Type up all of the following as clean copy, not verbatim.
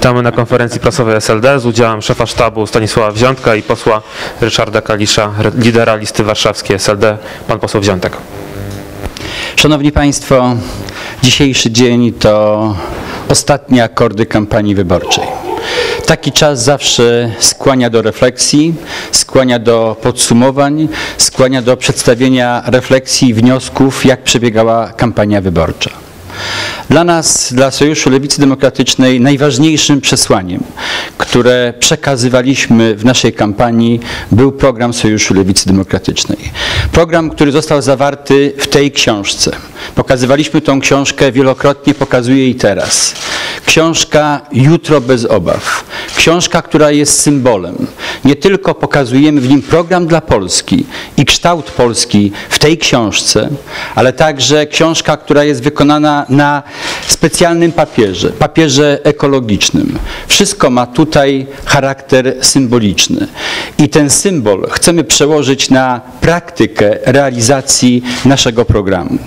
Witamy na konferencji prasowej SLD z udziałem szefa sztabu Stanisława Wziątka i posła Ryszarda Kalisza, lidera listy warszawskiej SLD. Pan poseł Wziątek. Szanowni Państwo, dzisiejszy dzień to ostatnie akordy kampanii wyborczej. Taki czas zawsze skłania do refleksji, skłania do podsumowań, skłania do przedstawienia refleksji i wniosków, jak przebiegała kampania wyborcza. Dla nas, dla Sojuszu Lewicy Demokratycznej, najważniejszym przesłaniem, które przekazywaliśmy w naszej kampanii, był program Sojuszu Lewicy Demokratycznej. Program, który został zawarty w tej książce. Pokazywaliśmy tą książkę wielokrotnie, pokazuję jej teraz. Książka Jutro bez obaw. Książka, która jest symbolem. Nie tylko pokazujemy w nim program dla Polski i kształt Polski w tej książce, ale także książka, która jest wykonana na specjalnym papierze, papierze ekologicznym. Wszystko ma tutaj charakter symboliczny. I ten symbol chcemy przełożyć na praktykę realizacji naszego programu.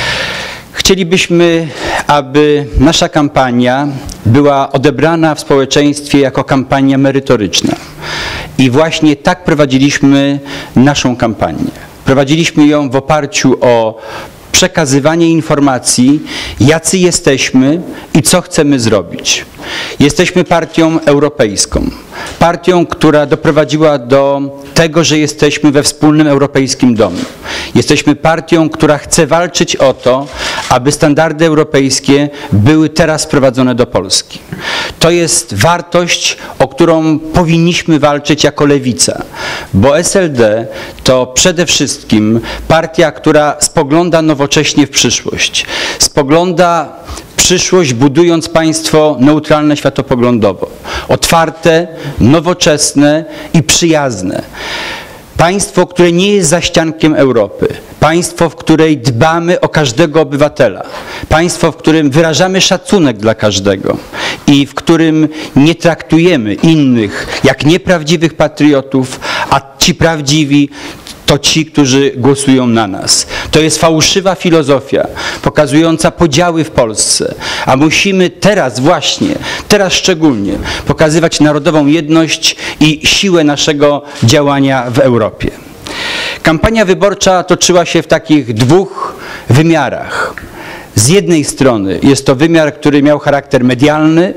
Chcielibyśmy, aby nasza kampania była odebrana w społeczeństwie jako kampania merytoryczna. I właśnie tak prowadziliśmy naszą kampanię. Prowadziliśmy ją w oparciu o przekazywanie informacji, jacy jesteśmy i co chcemy zrobić. Jesteśmy partią europejską. Partią, która doprowadziła do tego, że jesteśmy we wspólnym europejskim domu. Jesteśmy partią, która chce walczyć o to, aby standardy europejskie były teraz sprowadzone do Polski. To jest wartość, o którą powinniśmy walczyć jako lewica, bo SLD to przede wszystkim partia, która spogląda nowocześnie w przyszłość. Spogląda przyszłość, budując państwo neutralne światopoglądowo, otwarte, nowoczesne i przyjazne. Państwo, które nie jest zaściankiem Europy. Państwo, w której dbamy o każdego obywatela. Państwo, w którym wyrażamy szacunek dla każdego i w którym nie traktujemy innych jak nieprawdziwych patriotów, a ci prawdziwi to ci, którzy głosują na nas. To jest fałszywa filozofia, pokazująca podziały w Polsce. A musimy teraz właśnie, teraz szczególnie pokazywać narodową jedność i siłę naszego działania w Europie. Kampania wyborcza toczyła się w takich dwóch wymiarach. Z jednej strony jest to wymiar, który miał charakter medialny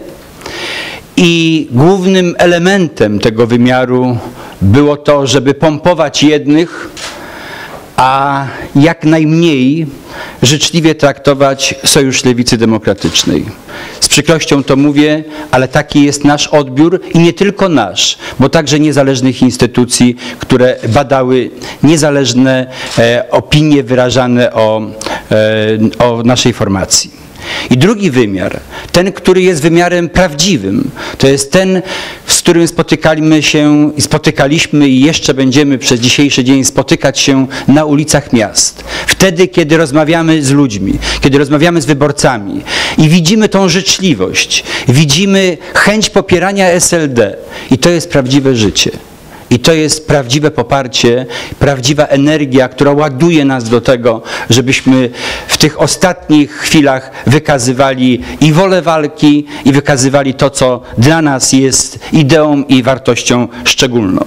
i głównym elementem tego wymiaru było to, żeby pompować jednych, a jak najmniej życzliwie traktować Sojusz Lewicy Demokratycznej. Z przykrością to mówię, ale taki jest nasz odbiór i nie tylko nasz, bo także niezależnych instytucji, które badały niezależne opinie wyrażane o naszej formacji. I drugi wymiar, ten, który jest wymiarem prawdziwym, to jest ten, z którym spotykaliśmy i jeszcze będziemy przez dzisiejszy dzień spotykać się na ulicach miast. Wtedy, kiedy rozmawiamy z ludźmi, kiedy rozmawiamy z wyborcami i widzimy tą życzliwość, widzimy chęć popierania SLD i to jest prawdziwe życie. I to jest prawdziwe poparcie, prawdziwa energia, która ładuje nas do tego, żebyśmy w tych ostatnich chwilach wykazywali i wolę walki, i wykazywali to, co dla nas jest ideą i wartością szczególną.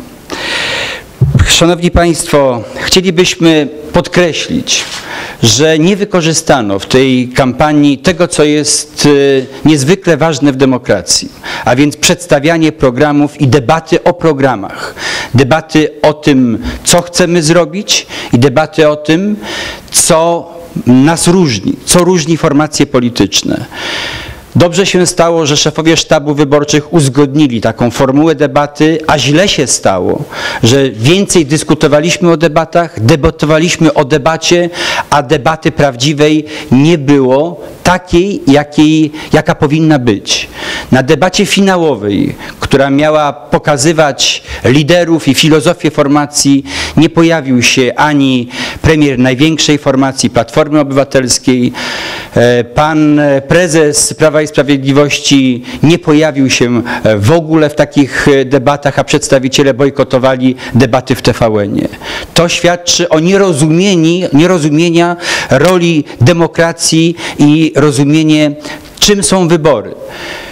Szanowni Państwo, chcielibyśmy podkreślić, że nie wykorzystano w tej kampanii tego, co jest niezwykle ważne w demokracji, a więc przedstawianie programów i debaty o programach, debaty o tym, co chcemy zrobić i debaty o tym, co nas różni, co różni formacje polityczne. Dobrze się stało, że szefowie sztabów wyborczych uzgodnili taką formułę debaty, a źle się stało, że więcej dyskutowaliśmy o debatach, debatowaliśmy o debacie, a debaty prawdziwej nie było takiej, jaka powinna być. Na debacie finałowej, która miała pokazywać liderów i filozofię formacji, nie pojawił się ani premier największej formacji Platformy Obywatelskiej, pan prezes Prawa i Sprawiedliwości nie pojawił się w ogóle w takich debatach, a przedstawiciele bojkotowali debaty w TVN-ie. To świadczy o nierozumienia roli demokracji i rozumienie, czym są wybory.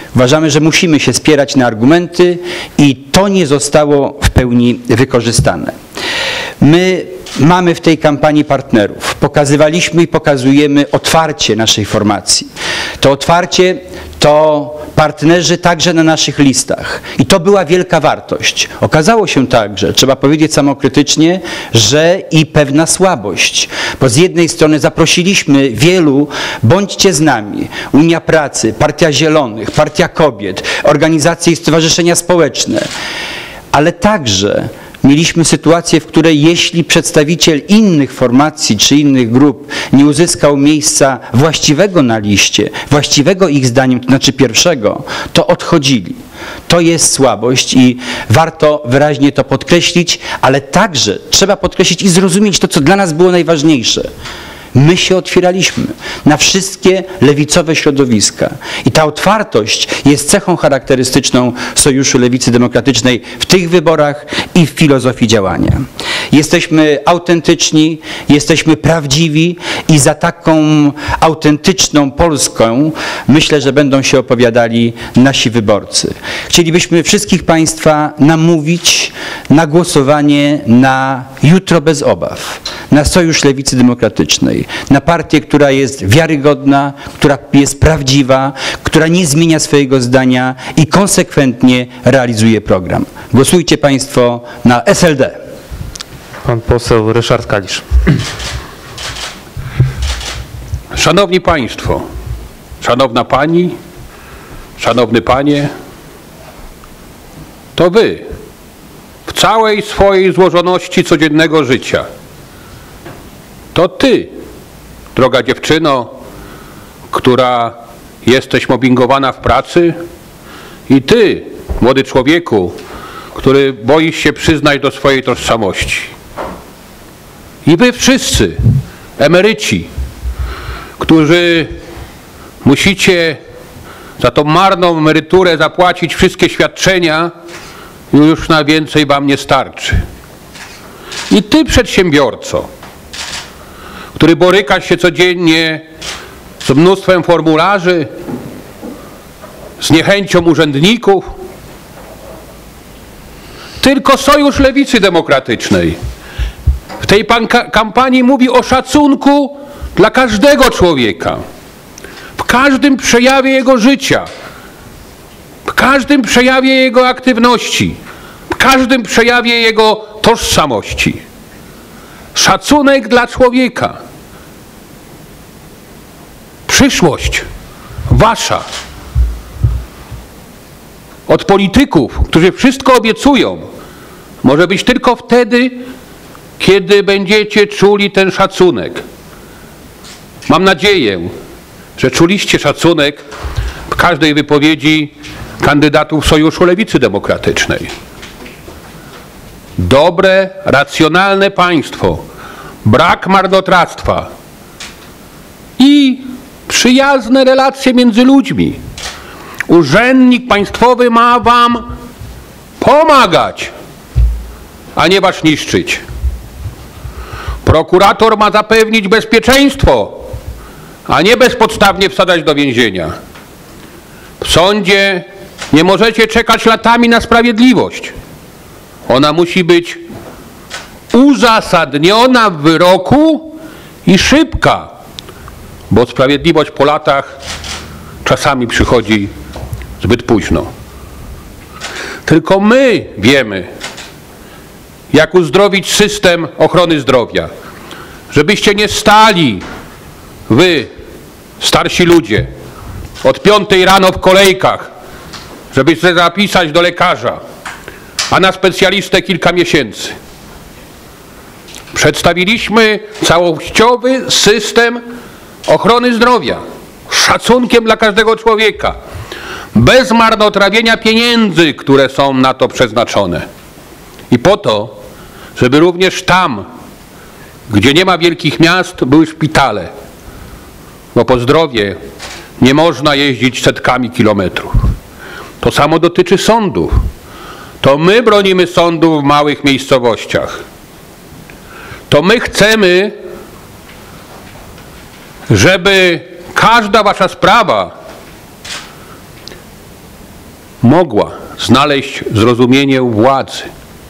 Uważamy, że musimy się spierać na argumenty i to nie zostało w pełni wykorzystane. My mamy w tej kampanii partnerów. Pokazywaliśmy i pokazujemy otwarcie naszej formacji. To otwarcie to partnerzy także na naszych listach. I to była wielka wartość. Okazało się także, trzeba powiedzieć samokrytycznie, że i pewna słabość. Bo z jednej strony zaprosiliśmy wielu, bądźcie z nami, Unia Pracy, Partia Zielonych, Partia Kobiet, organizacje i stowarzyszenia społeczne, ale także mieliśmy sytuację, w której jeśli przedstawiciel innych formacji czy innych grup nie uzyskał miejsca właściwego na liście, właściwego ich zdaniem, to znaczy pierwszego, to odchodzili. To jest słabość i warto wyraźnie to podkreślić, ale także trzeba podkreślić i zrozumieć to, co dla nas było najważniejsze. My się otwieraliśmy na wszystkie lewicowe środowiska i ta otwartość jest cechą charakterystyczną Sojuszu Lewicy Demokratycznej w tych wyborach i w filozofii działania. Jesteśmy autentyczni, jesteśmy prawdziwi i za taką autentyczną Polską myślę, że będą się opowiadali nasi wyborcy. Chcielibyśmy wszystkich Państwa namówić na głosowanie na jutro bez obaw, na Sojusz Lewicy Demokratycznej, na partię, która jest wiarygodna, która jest prawdziwa, która nie zmienia swojego zdania i konsekwentnie realizuje program. Głosujcie Państwo na SLD. Pan poseł Ryszard Kalisz. Szanowni Państwo, Szanowna Pani, Szanowny Panie, to Wy w całej swojej złożoności codziennego życia. To Ty, droga dziewczyno, która jesteś mobbingowana w pracy i Ty, młody człowieku, który boisz się przyznać do swojej tożsamości. I Wy wszyscy, emeryci, którzy musicie za tą marną emeryturę zapłacić wszystkie świadczenia, już na więcej Wam nie starczy. I Ty, przedsiębiorco, który boryka się codziennie z mnóstwem formularzy, z niechęcią urzędników, tylko Sojusz Lewicy Demokratycznej w tej kampanii mówi o szacunku dla każdego człowieka, w każdym przejawie jego życia, w każdym przejawie jego aktywności, w każdym przejawie jego tożsamości. Szacunek dla człowieka. Przyszłość wasza od polityków, którzy wszystko obiecują, może być tylko wtedy, kiedy będziecie czuli ten szacunek. Mam nadzieję, że czuliście szacunek w każdej wypowiedzi kandydatów Sojuszu Lewicy Demokratycznej. Dobre, racjonalne państwo, brak marnotrawstwa i przyjazne relacje między ludźmi. Urzędnik państwowy ma wam pomagać, a nie was niszczyć. Prokurator ma zapewnić bezpieczeństwo, a nie bezpodstawnie wsadzać do więzienia. W sądzie nie możecie czekać latami na sprawiedliwość. Ona musi być uzasadniona w wyroku i szybka, bo sprawiedliwość po latach czasami przychodzi zbyt późno. Tylko my wiemy, jak uzdrowić system ochrony zdrowia. Żebyście nie stali, wy, starsi ludzie, od 5 rano w kolejkach, żeby się zapisać do lekarza, a na specjalistę kilka miesięcy. Przedstawiliśmy całościowy system ochrony zdrowia, z szacunkiem dla każdego człowieka, bez marnotrawienia pieniędzy, które są na to przeznaczone. I po to, żeby również tam, gdzie nie ma wielkich miast, były szpitale, bo po zdrowie nie można jeździć setkami kilometrów. To samo dotyczy sądów. To my bronimy sądów w małych miejscowościach. To my chcemy, żeby każda wasza sprawa mogła znaleźć zrozumienie u władzy.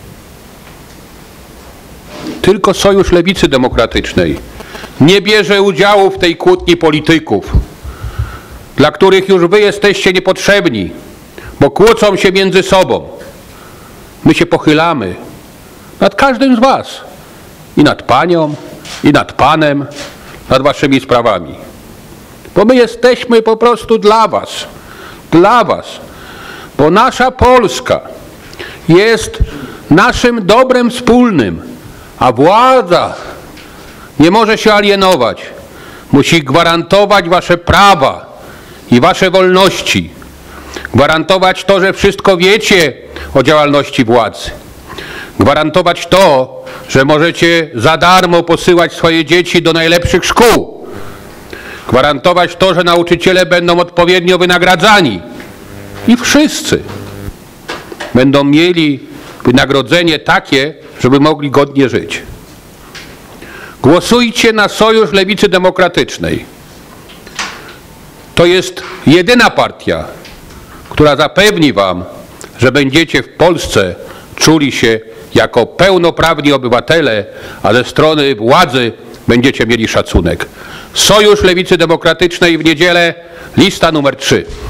Tylko Sojusz Lewicy Demokratycznej nie bierze udziału w tej kłótni polityków, dla których już wy jesteście niepotrzebni, bo kłócą się między sobą. My się pochylamy nad każdym z was, i nad panią, i nad panem, nad waszymi sprawami. Bo my jesteśmy po prostu dla was, bo nasza Polska jest naszym dobrem wspólnym, a władza nie może się alienować. Musi gwarantować wasze prawa i wasze wolności. Gwarantować to, że wszystko wiecie o działalności władzy. Gwarantować to, że możecie za darmo posyłać swoje dzieci do najlepszych szkół. Gwarantować to, że nauczyciele będą odpowiednio wynagradzani. I wszyscy będą mieli wynagrodzenie takie, żeby mogli godnie żyć. Głosujcie na Sojusz Lewicy Demokratycznej. To jest jedyna partia, która zapewni wam, że będziecie w Polsce czuli się jako pełnoprawni obywatele, a ze strony władzy będziecie mieli szacunek. Sojusz Lewicy Demokratycznej w niedzielę, lista numer 3.